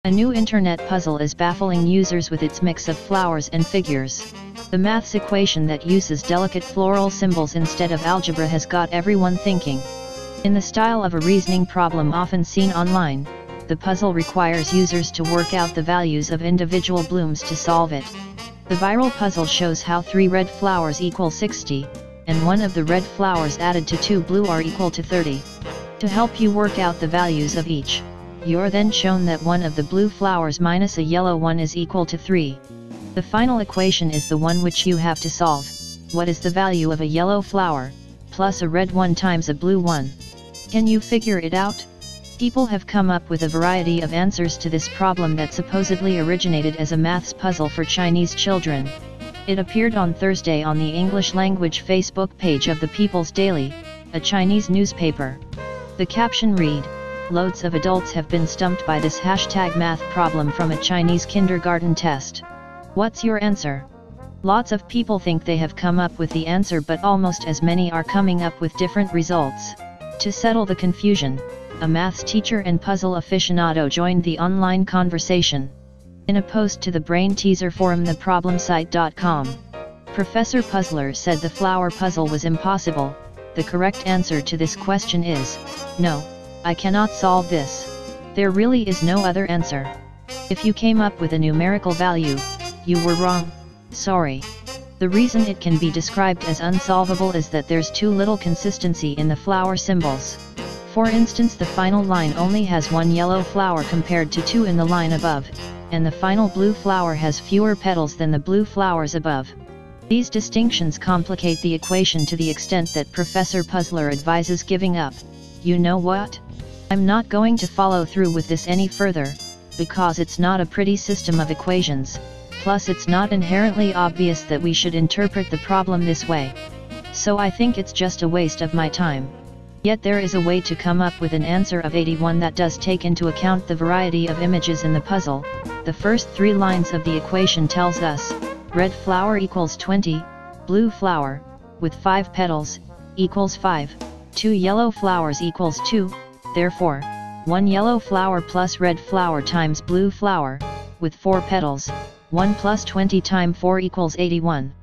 A new internet puzzle is baffling users with its mix of flowers and figures. The maths equation that uses delicate floral symbols instead of algebra has got everyone thinking. In the style of a reasoning problem often seen online, the puzzle requires users to work out the values of individual blooms to solve it. The viral puzzle shows how 3 red flowers equal 60, and one of the red flowers added to 2 blue are equal to 30. To help you work out the values of each, you're then shown that one of the blue flowers minus a yellow one is equal to 3. The final equation is the one which you have to solve. What is the value of a yellow flower, plus a red one times a blue one? Can you figure it out? People have come up with a variety of answers to this problem that supposedly originated as a maths puzzle for Chinese children. It appeared on Thursday on the English language Facebook page of the People's Daily, a Chinese newspaper. The caption read, "Loads of adults have been stumped by this #math problem from a Chinese kindergarten test. What's your answer?" Lots of people think they have come up with the answer, but almost as many are coming up with different results. To settle the confusion, a maths teacher and puzzle aficionado joined the online conversation. In a post to the brain teaser forum theproblemsite.com, Professor Puzzler said the flower puzzle was impossible. The correct answer to this question is, no, I cannot solve this. There really is no other answer. If you came up with a numerical value, you were wrong, sorry. The reason it can be described as unsolvable is that there's too little consistency in the flower symbols. For instance, the final line only has 1 yellow flower compared to 2 in the line above, and the final blue flower has fewer petals than the blue flowers above. These distinctions complicate the equation to the extent that Professor Puzzler advises giving up. You know what? I'm not going to follow through with this any further, because it's not a pretty system of equations. Plus it's not inherently obvious that we should interpret the problem this way. So I think it's just a waste of my time. Yet there is a way to come up with an answer of 81 that does take into account the variety of images in the puzzle. The first 3 lines of the equation tells us, red flower equals 20, blue flower, with 5 petals, equals 5, 2 yellow flowers equals 2, therefore, 1 yellow flower plus red flower times blue flower, with 4 petals, 1 plus 20 times 4 equals 81.